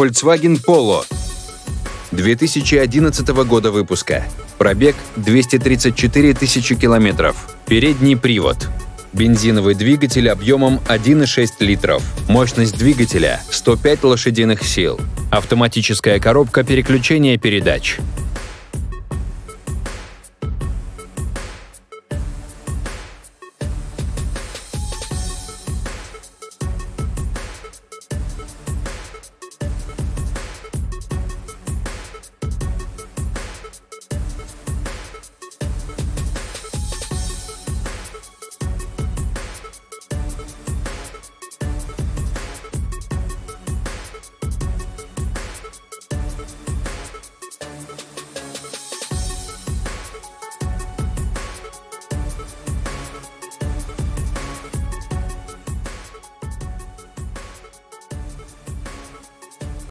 Volkswagen Polo 2011 года выпуска. Пробег 234 тысячи километров. Передний привод. Бензиновый двигатель объемом 1,6 литров. Мощность двигателя 105 лошадиных сил. Автоматическая коробка переключения передач.